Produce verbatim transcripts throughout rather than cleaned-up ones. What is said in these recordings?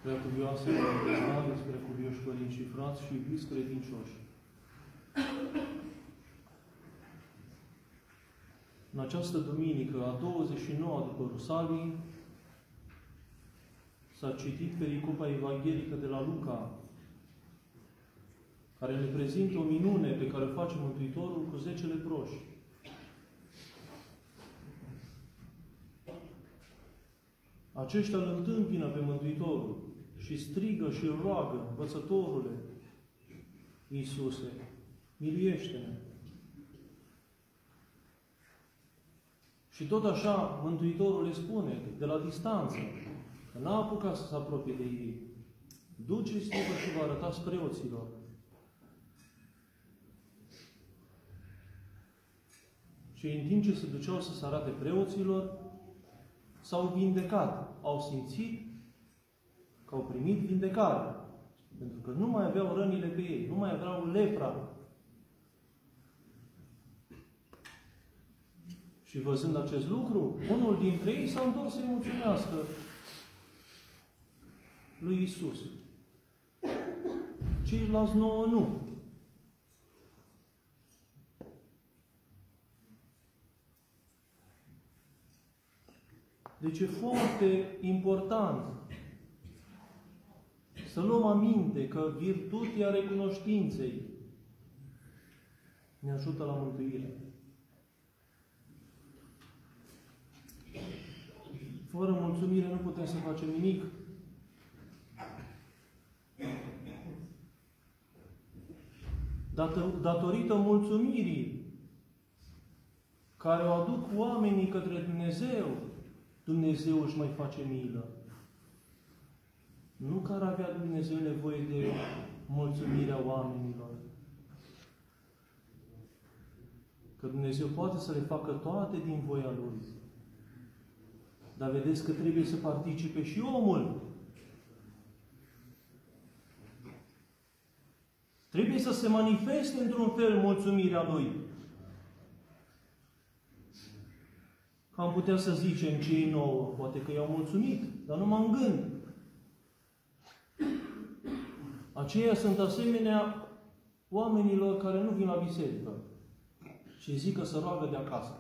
Preacuvioasă Părinte, preacuvioși părinți și frați și iubiți credincioși. În această duminică, a douăzeci și nouă după Rusalii, s-a citit pericopa evanghelică de la Luca, care ne prezintă o minune pe care o face Mântuitorul cu zece leproși. Aceștia îl întâmpină pe Mântuitorul și strigă și îl roagă: Învățătorule, Iisuse, miluiește-ne! Și tot așa Mântuitorul le spune, de la distanță, că n-a apucat să se apropie de ei: duceți-vă și vă arătați preoților. Și în timp ce se duceau să se arate preoților, s-au vindecat. Au simțit că au primit vindecare. Pentru că nu mai aveau rănile pe ei, nu mai aveau lepra. Și văzând acest lucru, unul dintre ei s-a întors să-i mulțumească lui Iisus. Ceilalți nouă nu. Deci e foarte important să luăm aminte că virtutea recunoștinței ne ajută la mântuire. Fără mulțumire nu putem să facem nimic. Datorită mulțumirii care o aduc oamenii către Dumnezeu, Dumnezeu își mai face milă. Nu că ar avea Dumnezeu nevoie de mulțumirea oamenilor. Că Dumnezeu poate să le facă toate din voia Lui. Dar vedeți că trebuie să participe și omul. Trebuie să se manifeste într-un fel mulțumirea Lui. Că am putea să zicem cei nouă, poate că i-au mulțumit, dar numai în gând. Aceia sunt asemenea oamenilor care nu vin la biserică și zic că se roagă de acasă.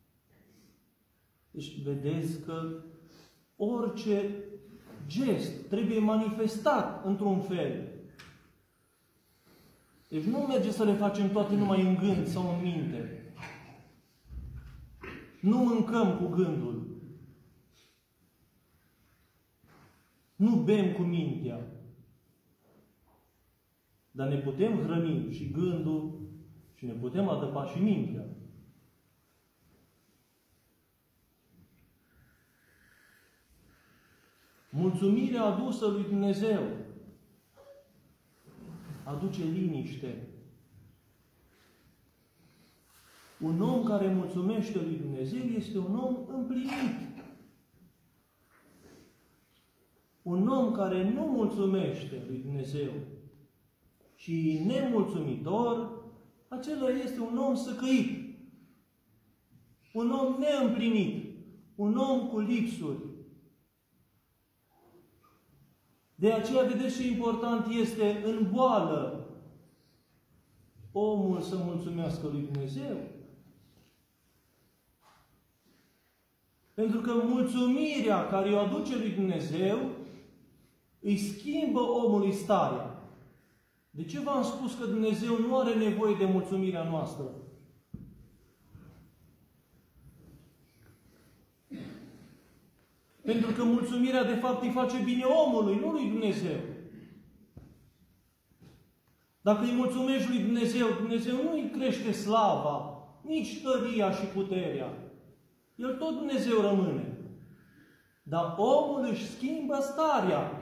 Deci vedeți că orice gest trebuie manifestat într-un fel. Deci nu merge să le facem toate numai în gând sau în minte. Nu mâncăm cu gândul. Nu bem cu mintea. Dar ne putem hrăni și gândul și ne putem adăpa și mintea. Mulțumirea adusă lui Dumnezeu aduce liniște. Un om care mulțumește lui Dumnezeu este un om împlinit. Un om care nu mulțumește lui Dumnezeu și nemulțumitor, acela este un om săcăit. Un om neîmplinit. Un om cu lipsuri. De aceea, vedeți ce important este în boală omul să mulțumească lui Dumnezeu. Pentru că mulțumirea care o aduce lui Dumnezeu îi schimbă omului starea. De ce v-am spus că Dumnezeu nu are nevoie de mulțumirea noastră? Pentru că mulțumirea, de fapt, îi face bine omului, nu lui Dumnezeu. Dacă îi mulțumești lui Dumnezeu, Dumnezeu nu îi crește slava, nici tăria și puterea. El tot Dumnezeu rămâne. Dar omul își schimbă starea.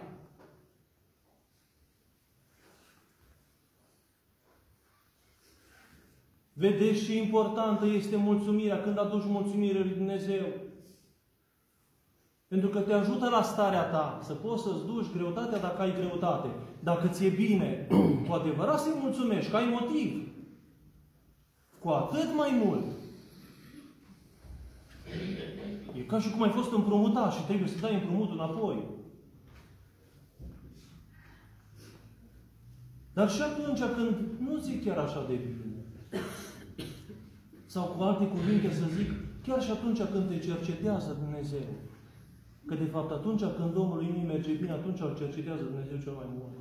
Vedeți ce importantă este mulțumirea când aduci mulțumire lui Dumnezeu. Pentru că te ajută la starea ta, să poți să-ți duci greutatea dacă ai greutate. Dacă ți-e bine, cu adevărat să-i mulțumești, că ai motiv. Cu atât mai mult. E ca și cum ai fost împrumutat și trebuie să dai împrumutul înapoi. Dar și atunci când nu zic chiar așa de bine, sau cu alte cuvinte să zic, chiar și atunci când te cercetează Dumnezeu, că de fapt atunci când omului nu merge bine, atunci îl cercetează Dumnezeu cel mai mult.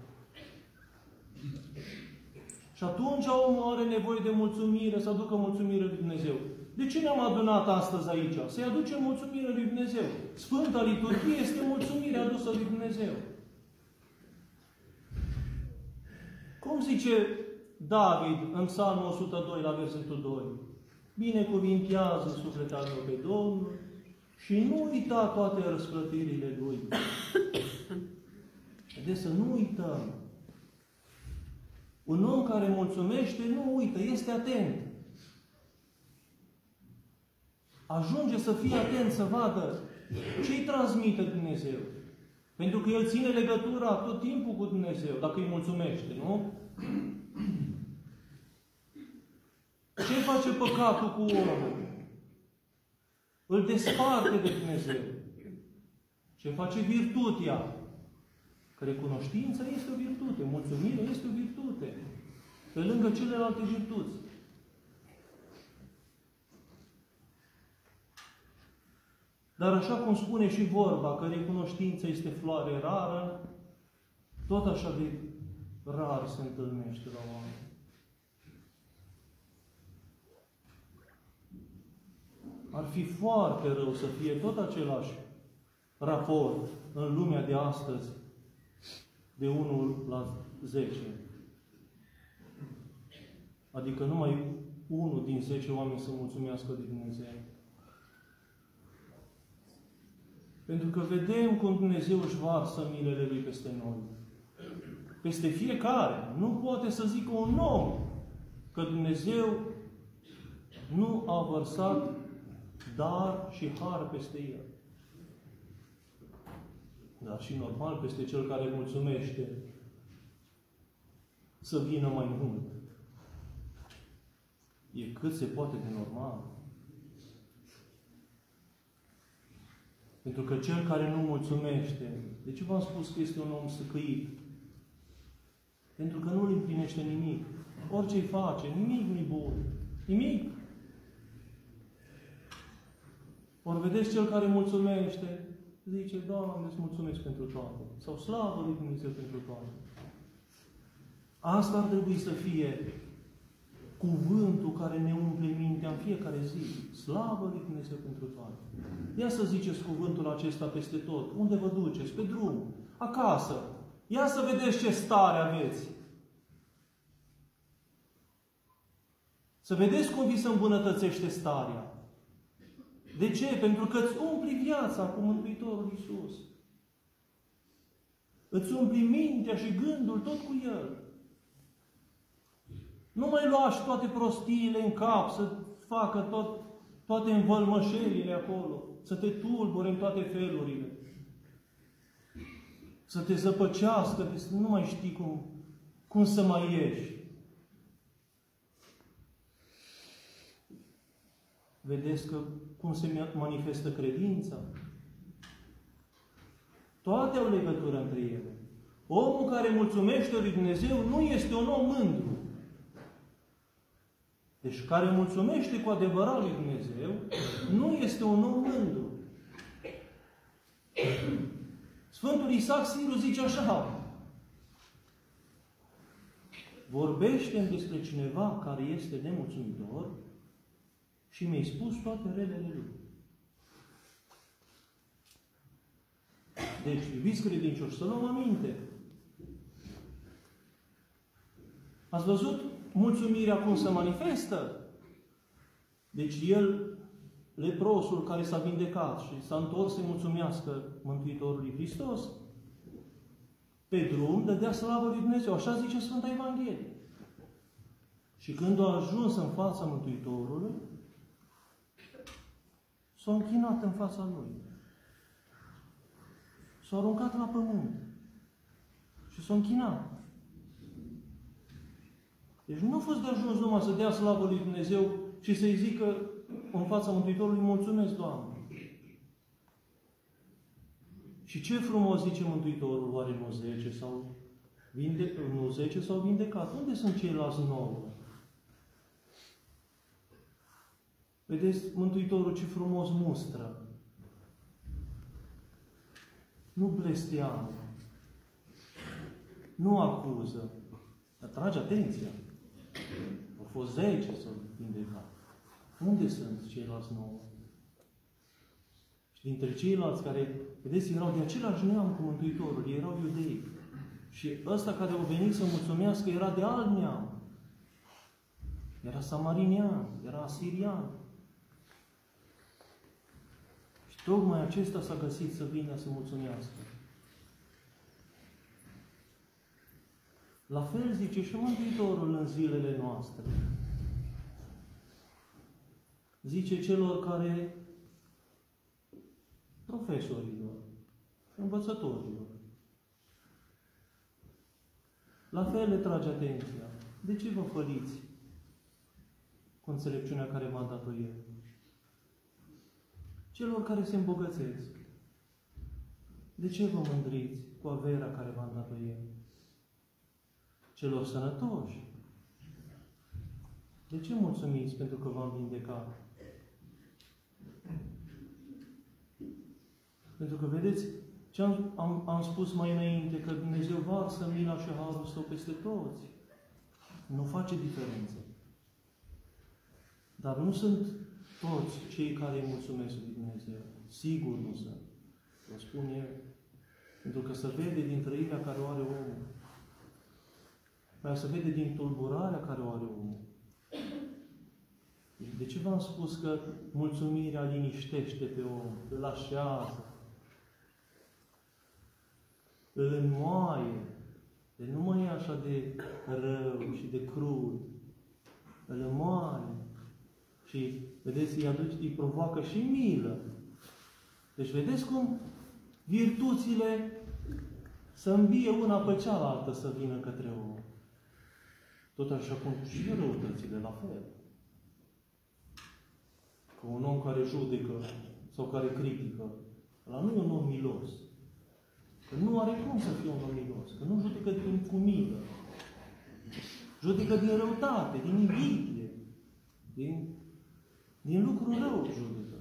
Și atunci omul are nevoie de mulțumire, să aducă mulțumire lui Dumnezeu. De ce ne-am adunat astăzi aici? Să-i aducem mulțumire lui Dumnezeu. Sfânta Liturghie este mulțumire adusă lui Dumnezeu. Cum zice David în Psalmul o sută doi, la versetul doi? Binecuvintează sufletul meu pe Domnul și nu uita toate răsplătirile Lui. Vedeți, să nu uităm. Un om care mulțumește nu uită, este atent. Ajunge să fie atent, să vadă ce îi transmite Dumnezeu. Pentru că el ține legătura tot timpul cu Dumnezeu, dacă îi mulțumește, nu? Ce face păcatul cu omul? Îl desparte de Dumnezeu. Ce face virtutea? Că recunoștința este o virtute, mulțumirea este o virtute, pe lângă celelalte virtuți. Dar așa cum spune și vorba, că recunoștința este floare rară, tot așa de rar se întâlnește la oameni. Ar fi foarte rău să fie tot același raport în lumea de astăzi de unu la zece. Adică numai unul din zece oameni să mulțumească de Dumnezeu. Pentru că vedem cum Dumnezeu își varsă milele Lui peste noi. Peste fiecare. Nu poate să zică un om că Dumnezeu nu a vărsat dar și har peste el. Dar și normal peste cel care mulțumește să vină mai mult. E cât se poate de normal. Pentru că cel care nu mulțumește, de ce v-am spus că este un om săcăit? Pentru că nu îl împlinește nimic. Orice îi face, nimic nu-i bun. Nimic. Ori vedeți cel care mulțumește, zice, Doamne, îți mulțumesc pentru toate. Sau slavă lui Dumnezeu pentru toate. Asta ar trebui să fie cuvântul care ne umple mintea în fiecare zi. Slavă lui Dumnezeu pentru toate. Ia să ziceți cuvântul acesta peste tot. Unde vă duceți? Pe drum. Acasă. Ia să vedeți ce stare aveți. Să vedeți cum vi se îmbunătățește starea. De ce? Pentru că îți umpli viața cu Mântuitorul Iisus. Îți umpli mintea și gândul tot cu El. Nu mai luași toate prostiile în cap, să facă tot, toate învălmășelile acolo, să te tulbure în toate felurile. Să te zăpăcească, să nu mai știi cum, cum să mai ieși. Vedeți că cum se manifestă credința? Toate au legătură între ele. Omul care mulțumește lui Dumnezeu nu este un om mândru. Deci care mulțumește cu adevărat lui Dumnezeu nu este un om mândru. Sfântul Isaac Siru zice așa: vorbește-mi despre cineva care este nemulțumitor și mi-ai spus toate relele lui. Deci, iubiți credincioși, să luăm aminte. Ați văzut mulțumirea cum se manifestă? Deci el, leprosul care s-a vindecat și s-a întors să mulțumească Mântuitorului Hristos, pe drum dădea slavă lui Dumnezeu. Așa zice Sfânta Evanghelie. Și când a ajuns în fața Mântuitorului, s-a închinat în fața lui. S-a aruncat la pământ. Și s-a închinat. Deci nu a fost de ajuns numai să dea slavă lui Dumnezeu și să-i zică în fața Mântuitorului, mulțumesc, Doamne. Și ce frumos zice Mântuitorul, oare nu zece sau Vinde, nu zece s-au vindecat. Unde sunt ceilalți nouă? Vedeți, Mântuitorul ce frumos mustră. Nu blesteamă. Nu acuză. Atrage atenția. Au fost zece s-au vindecat. Unde sunt ceilalți nouă? Și dintre ceilalți care, vedeți, erau de același neam cu Mântuitorul, ei erau iudei. Și ăsta care au venit să mulțumească era de alt neam. Era samarinian, era asirian. Și tocmai acesta s-a găsit să vină să mulțumească. La fel zice și Mântuitorul în zilele noastre. Zice celor care, profesorilor, învățătorilor, la fel le trage atenția. De ce vă făliți cu înțelepciunea care v-a dat-o El? Celor care se îmbogățesc, de ce vă mândriți cu averea care v-a dat-o El? Celor sănătoși, de ce mulțumiți pentru că v-am vindecat? Pentru că, vedeți, ce am, am, am spus mai înainte, că Dumnezeu varsă mila și harul Său peste toți. Nu face diferență. Dar nu sunt toți cei care îi mulțumesc lui Dumnezeu. Sigur nu sunt. Vă spun eu. Pentru că se vede din trăirea care o are omul. Mai se vede din tulburarea care o are omul. De ce v-am spus că mulțumirea liniștește pe om, îl așează, îl înmoaie, deci nu mai e așa de rău și de crud, îl înmoaie și, vedeți, îi, aduce, îi provoacă și milă. Deci, vedeți cum virtuțile să îmbie una pe cealaltă să vină către om. Tot așa cum și răutățile, la fel. Că un om care judecă sau care critică, ăla nu e un om milos. Că nu are cum să fie un om milos. Că nu judecă din cu milă. Judecă din răutate, din invidie, din, din lucruri rău judecă.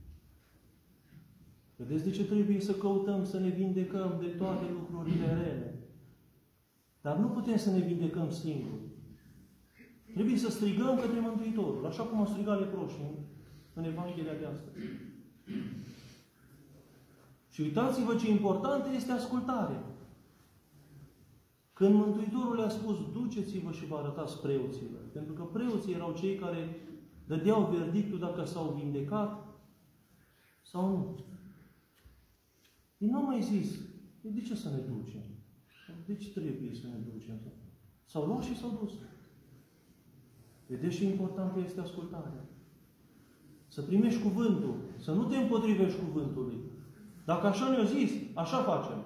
Vedeți de ce trebuie să căutăm să ne vindecăm de toate lucrurile rele? Dar nu putem să ne vindecăm singuri. Trebuie să strigăm către Mântuitorul, așa cum au strigat leproșii în Evanghelia de astăzi. Și uitați-vă ce importantă este ascultarea. Când Mântuitorul le-a spus, duceți-vă și vă arătați preoților. Pentru că preoții erau cei care dădeau verdictul dacă s-au vindecat sau nu. Ei n-au mai zis, de ce să ne ducem? De ce trebuie să ne ducem? S-au luat și s-au dus. Vedeți ce importantă este ascultarea. Să primești cuvântul, să nu te împotrivești cuvântului. Dacă așa ne-au zis, așa facem.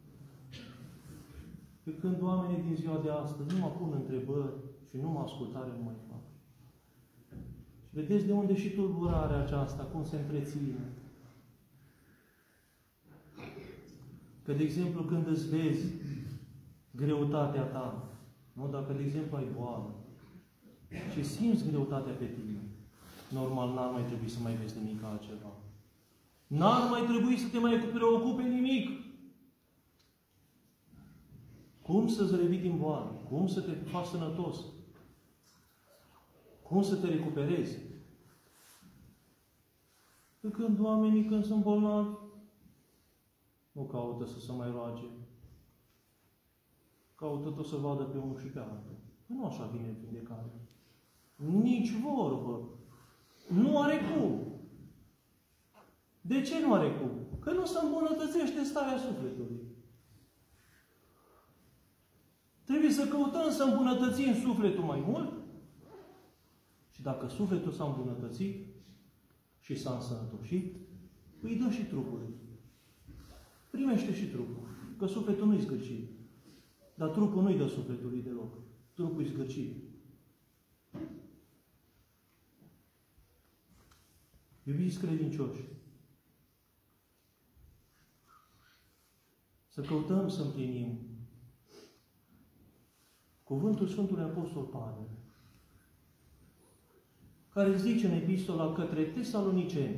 Pe când oamenii din ziua de astăzi nu mă pun întrebări și nu mă ascultare nu mai fac. Și vedeți de unde și tulburarea aceasta, cum se întreține. Că, de exemplu, când îți vezi greutatea ta, nu? Dacă, de exemplu, ai boală și simți greutatea pe tine, normal n-ar mai trebui să mai vezi nimic altceva. N-ar mai trebui să te mai preocupe nimic. Cum să-ți revii din boală? Cum să te faci sănătos? Cum să te recuperezi? Pe când oamenii, când sunt bolnavi, nu caută să se mai roage. Caută tot să vadă pe unul și pe altul. Nu așa vine vindecarea. Nici vorbă. Nu are cum. De ce nu are cum? Că nu se îmbunătățește starea sufletului. Trebuie să căutăm să îmbunătățim sufletul mai mult și dacă sufletul s-a îmbunătățit și s-a însănătoșit, îi dă și trupului. Primește și trupul. Că sufletul nu-i zgârcit. Dar trupul nu-i dă sufletului deloc. Trupul-i zgârcit. Iubiți credincioși, să căutăm să împlinim Cuvântul Sfântului Apostol Pavel, care zice în epistola către Tesaloniceni: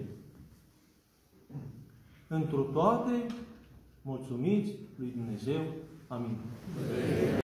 întru toate, mulțumiți lui Dumnezeu. Amin.